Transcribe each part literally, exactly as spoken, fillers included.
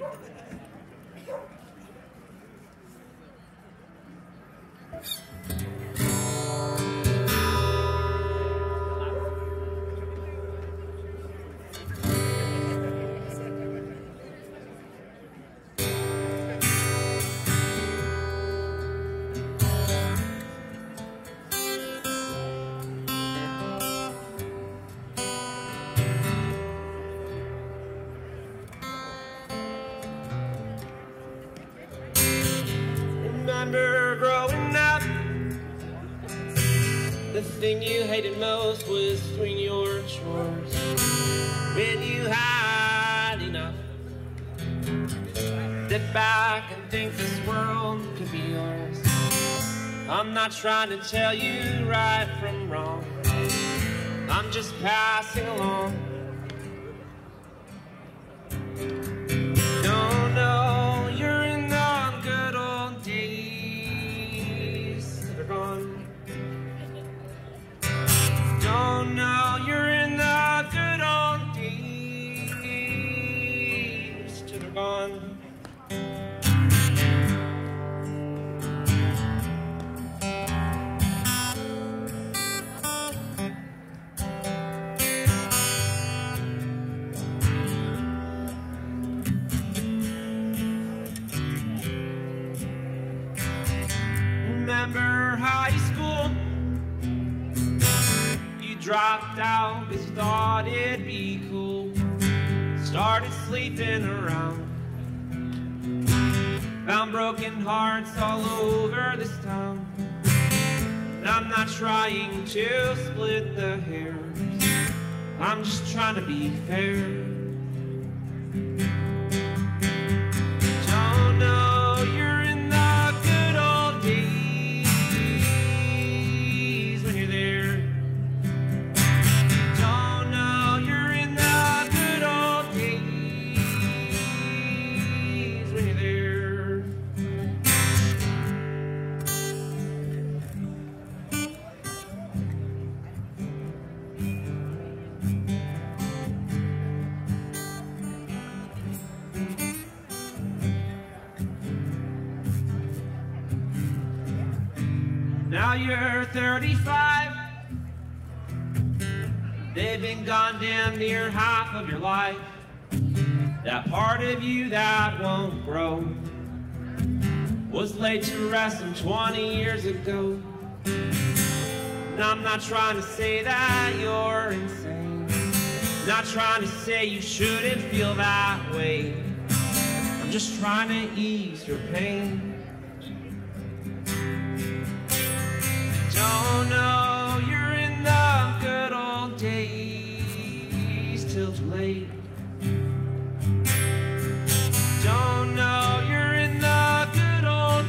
Remember growing up, the thing you hated most was doing your chores. When you had enough, sit back and think this world could be yours. I'm not trying to tell you right from wrong, I'm just passing along. Don't know you're in the good old days that are gone. Don't know you're in the good old days that are gone. Remember high school? You dropped out because you thought it'd be cool. Started sleeping around. Found broken hearts all over this town. And I'm not trying to split the hairs, I'm just trying to be fair. Don't know you're in the good old days when you're there. Don't know you're in the good old days when you're there. Now you're thirty-five. They've been gone damn near half of your life. That part of you that won't grow was laid to rest some twenty years ago. And I'm not trying to say that you're insane, not trying to say you shouldn't feel that way. I'm just trying to ease your pain. Don't know you're in the good old days till too late. Don't know you're in the good old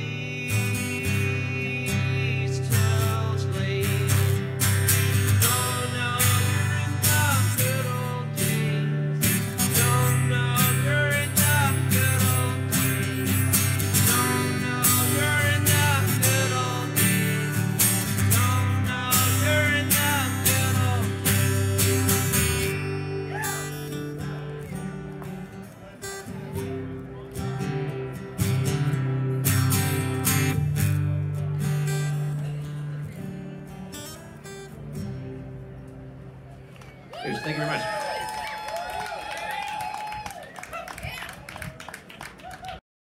days till too late. Don't know you're in the good old days. Don't know you're in the good old days. Don't know you're in the good old days. Don't know you're in the good old days. Thank you very much.